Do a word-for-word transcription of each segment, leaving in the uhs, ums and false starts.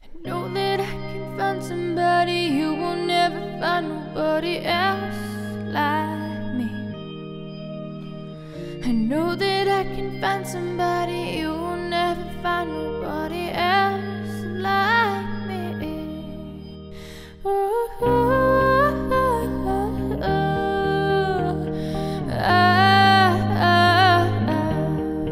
Know that I can find somebody. You will never find nobody else like me. I know that I can find somebody. You will never find nobody else like me. Ooh, ooh, ooh, ooh. Ah, ah, ah.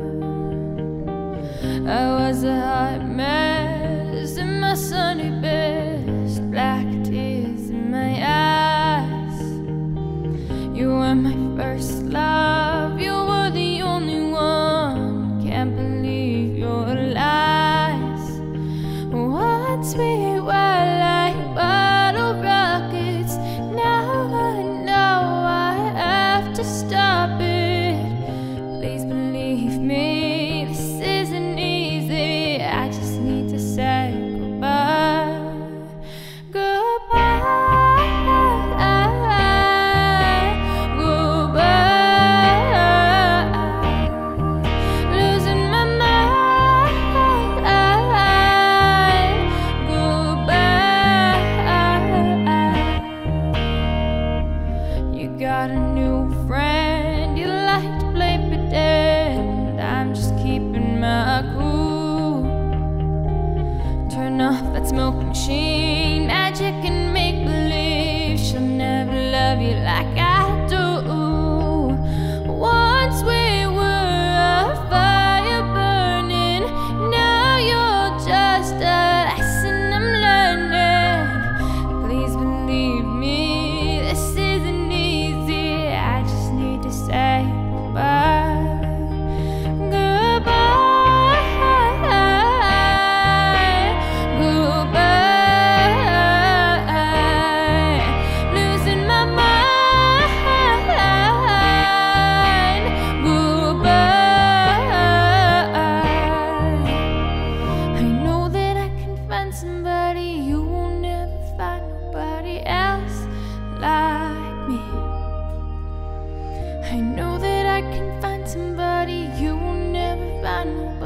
I was a hot mess in my sunny best, black tears in my eyes. You were my first love, you were the only one. Can't believe your lies. Once we were like bottle rockets. Now I know I have to stop it. Please believe me, this isn't easy. I just need to say goodbye. Goodbye, goodbye. Losing my mind. Goodbye. You got a new friend. You like to play pretend. I'm just keeping my cool. Turn off that smoke machine. Magic and make believe. She'll never love you like I do. Once we were a fire burning. Now you're just a lesson I'm learning. Please believe me, this isn't easy. I just need to say goodbye. Goodbye, goodbye. Losing my mind. Goodbye. I know that I can find somebody. You will never find nobody else like me. I know that I can find somebody. You will never find nobody